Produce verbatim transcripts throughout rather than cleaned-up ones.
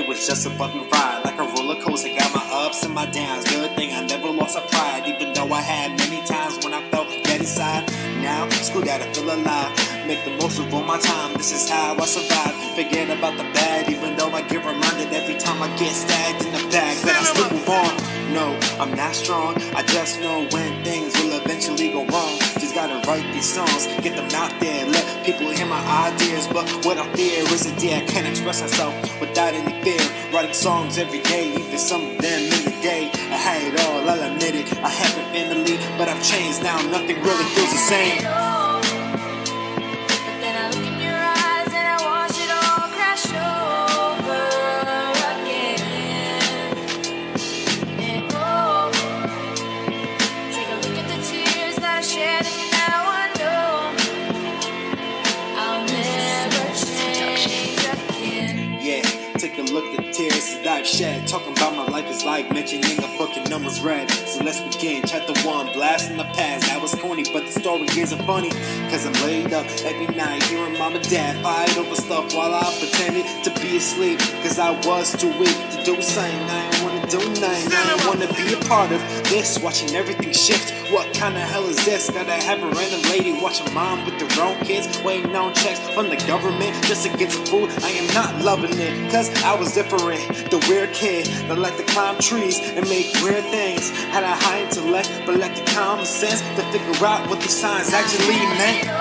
was just a bumpy ride, like a roller coaster. Got my ups and my downs. Good thing I never lost a pride, even though I had many times when I felt dead inside. Now, screw that, I feel alive. Make the most of all my time. This is how I survive. Forget about the bad, even though I get reminded every time I get stabbed in the back. But I still move on. No, I'm not strong. I just know when things will eventually go wrong. Just gotta write these songs, get them out there, let people hear my ideas. But what I fear is a day I can't express myself without any fear. Writing songs every day, even some of them in the day. I had it all, I'll admit it. I have a family, but I've changed now. Nothing really feels the same. Take a look at the tears that I've shed. Talking about my life is like mentioning a book and numbers read. So let's begin. Chapter one, blast in the past. That was corny, but the story isn't funny. Cause I'm laid up every night hearing mom and dad fight over stuff while I pretended to be asleep. Cause I was too weak to do something. I didn't wanna do nothing. I didn't wanna be a part of this. Watching everything shift. What kind of hell is this? Gotta have a random lady watching mom with their own kids, waiting on checks from the government just to get some food. I am not loving it, cause I was different. The weird kid that liked to climb trees and make weird things. Had a high intellect, but lacked the common sense to figure out what these signs actually meant.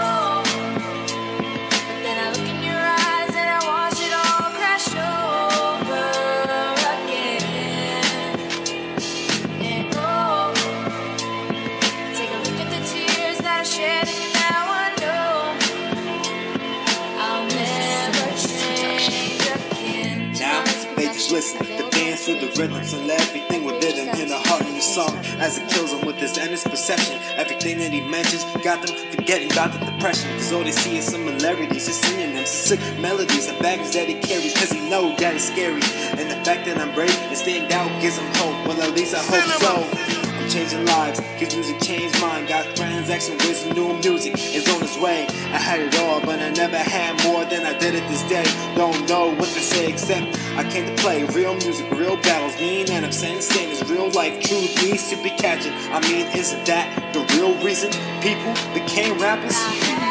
Listen, the dance through the rhythms and let everything within them in the heart in the song as it kills them with this endless perception. Everything that he mentions got them forgetting about the depression, cause all they see is similarities, just singing them sick melodies and baggage that he carries, cause he know that it's scary. And the fact that I'm brave and stand out gives him hope. Well, at least I hope so. Changing lives, cause music changed mine. Got transaction with some new music, it's on its way. I had it all, but I never had more than I did it this day. Don't know what to say except I came to play real music, real battles. Mean and I'm saying standards, real life truth needs to be catching. I mean, isn't that the real reason people became rappers?